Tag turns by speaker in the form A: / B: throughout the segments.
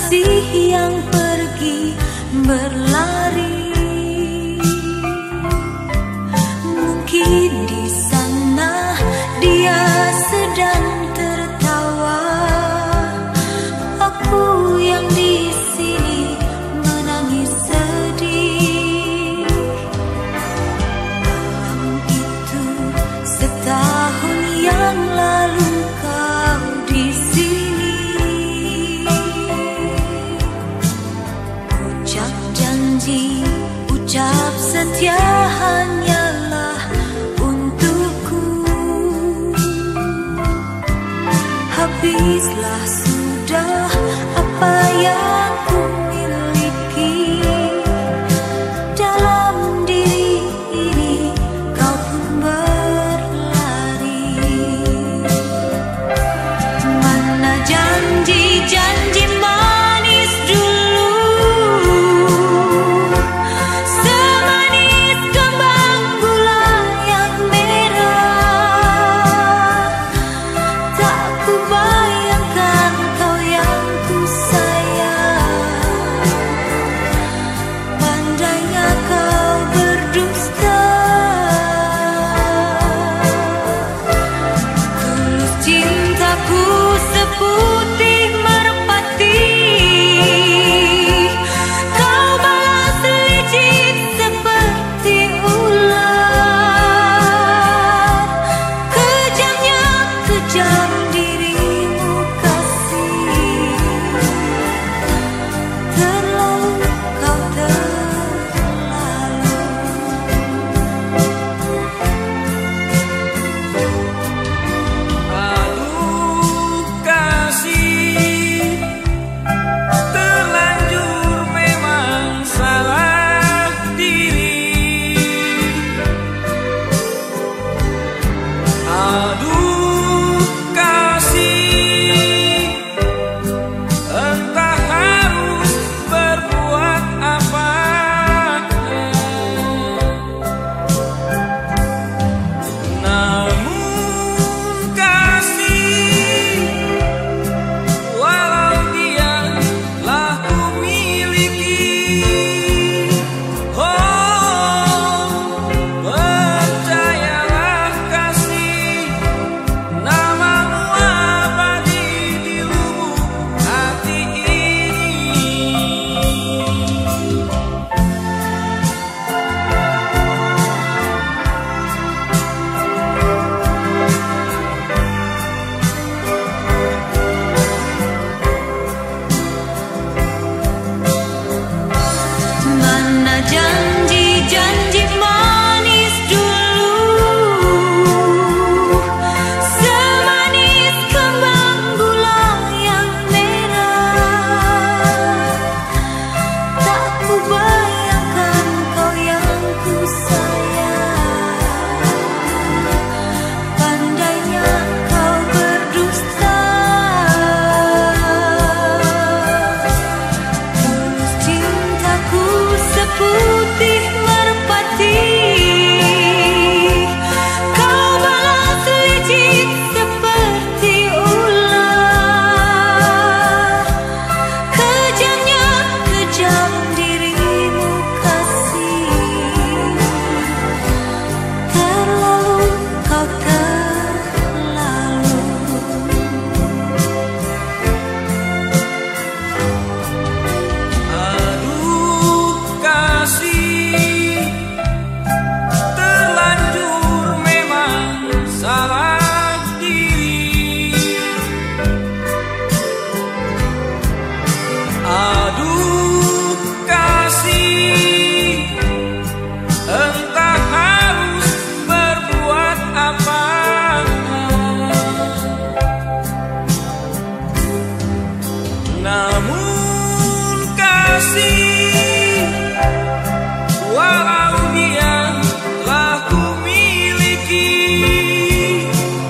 A: kasih yang pergi berlari. Mungkin di sana dia sedang tertawa, aku yang di sini menangis sedih. Malam itu setahun yang lalu kau di sini. Ucap janji, ucap setia hanyalah untukku. Habislah sudah apa yang ku miliki. Dalam diri ini kau pun berlari. Mana janji-janji manis dulu, semanis kembang gula yang merah. Tak ku bayangkan kau yang ku sayang, pandainya kau berdusta. Tulus cintaku seputih merpati, kau balas licik seperti ular. Kejamnya kejam dirimu kasih, terlalu kau terlalu.
B: Aduh kasih, terlanjur memang salah diri. Aduh kasih, entah harus berbuat apa. Namun kasih, walau dia lah ku miliki. Oh, percayalah kasih, namamu abadi di lubuk hati ini.
A: Mana janji-janji manis dulu, semanis kembang gula yang merah. Tak ku bayangkan kau yang ku sayang, pandainya kau berdusta. Tulus cintaku seputih merpati, kau balas licik seperti ular. Kejamnya kejam dirimu kasih, terlalu kau terlalu.
B: Aduh kasih, terlanjur memang salah diri. Aduh kasih, entah harus berbuat apa. Namun kasih, walau dia lah ku miliki.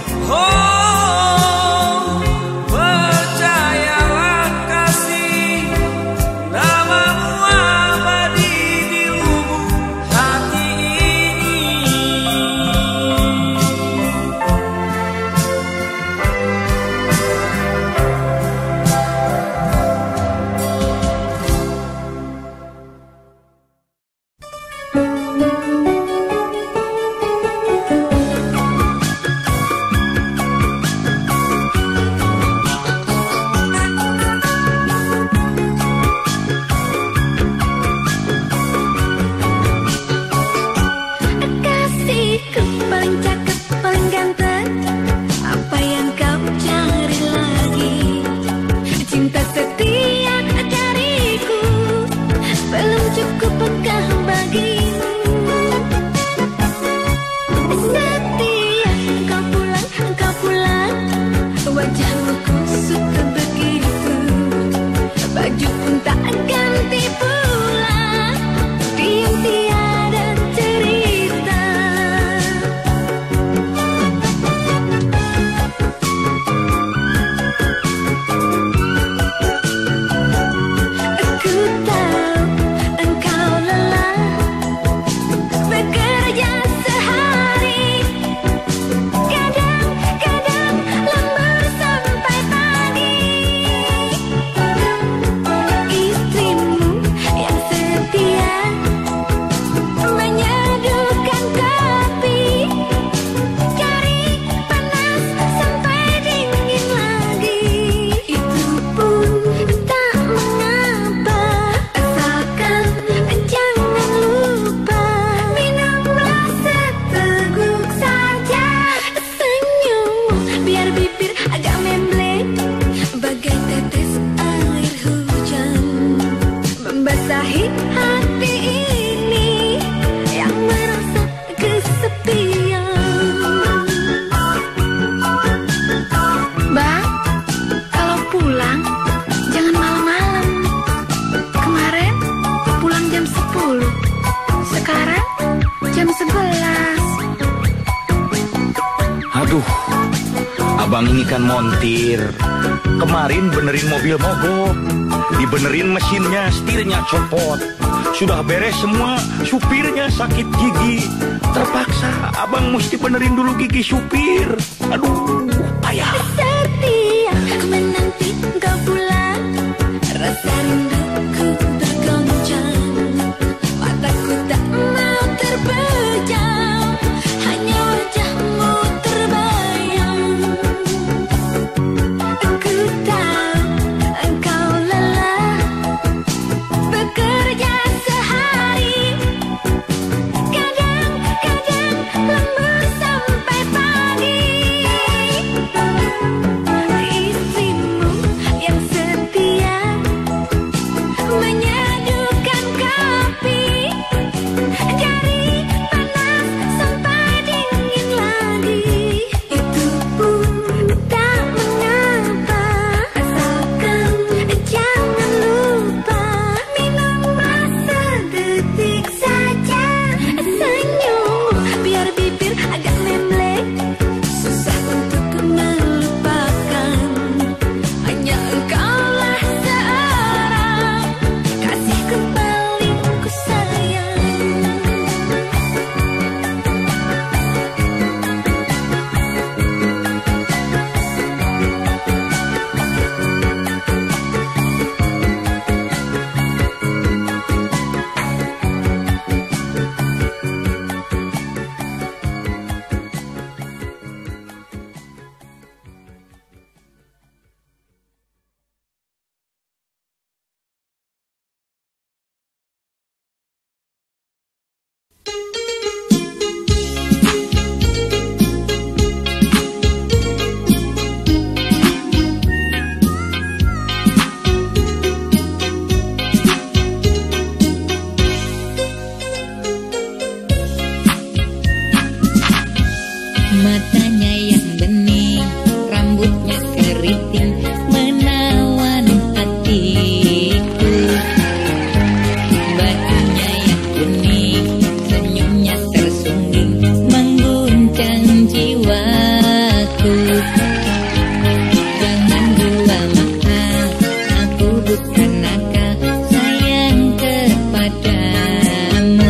B: Oh, percayalah kasih, namamu abadi di lubuk hati ini.
A: bawahi hati ini yang merasa kesepian.
C: Bang, kalau pulang jangan malam-malam. Kemarin pulang jam 10, sekarang jam 11.
D: Aduh, abang ini kan montir. Kemarin benerin mobil mogok, dibenerin mesinnya, setirnya copot. Sudah beres semua, supirnya sakit gigi. Terpaksa abang mesti benerin dulu gigi supir. Aduh, payah.
A: Setia menanti kau pulang, rasa rinduku bergoncang. Mataku tak mau terpejam, hanya wajahmu terbayang. Aku tahu engkau lelah bekerja sehari, kadang-kadang lembur sampai pagi. Istrimu yang setia menyadukan kopi, dari panas sampai dingin lagi. Itu pun tak mengapa, asalkan jangan lupa minumlah sedetik saja senyummu, biar bibir agak memblek. Susah untuk melupakan, hanya engkaulah seorang kasihku paling ku sayang.
E: Matanya yang bening, rambutnya keriting, menawan hatiku. Bajunya yang kuning, senyumnya tersungging, mengguncang jiwaku. Jangan jua maaf, aku bukan nakal, sayang kepadamu.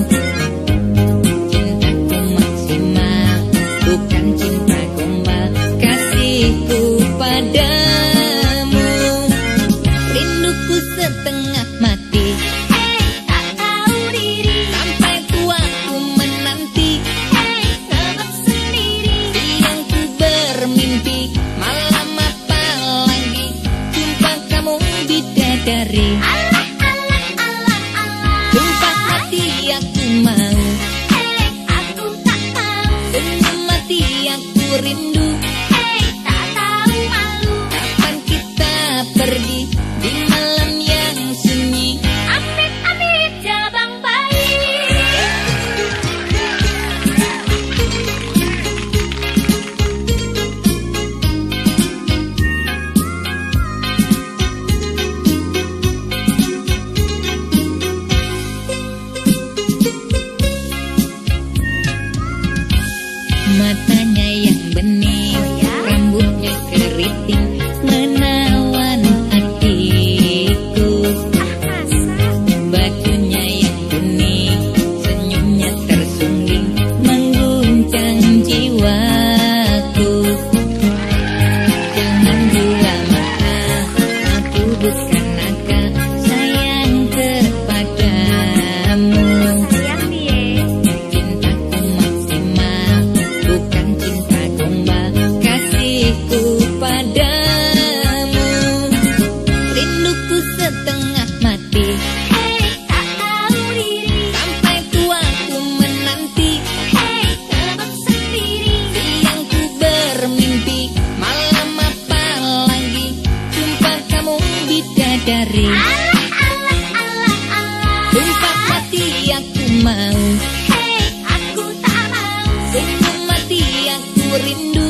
E: Cintaku maksimal, bukan cinta gombal, kasihku padamu. Rinduku setengah mati,
A: Tak tahu diri,
E: sampai tua ku menanti.
A: sebab sendiri.
E: Siang ku bermimpi, malam apa lagi, jumpa kamu bidadari.
A: Allah, Allah, Allah, Allah.
E: Sumpah hati aku mau,
A: Aku tak mau,
E: senyum mati aku rindu.
A: tak tahu malu.
E: Kapan kita pergi di malam yang sunyi?
A: Amit-amit jabang bayi.
E: Matanya yang bening, rambutnya keriting, menawan hatiku. Bajunya yang kuning, senyumnya tersungging, mengguncang jiwaku. Jangan jua maaf, aku bukan nakal, sayang kepadamu.
A: Sayang dia.
E: Cintaku maksimal, bukan cinta gombal, kasihku padamu. Rinduku setengah mati,
A: Tak tahu diri,
E: sampai tua ku menanti.
A: sebab sendiri.
E: Siang ku bermimpi, malam apa lagi, jumpa kamu bidadari.
A: Allah, Allah, Allah, Allah.
E: Sungguh mati aku rindu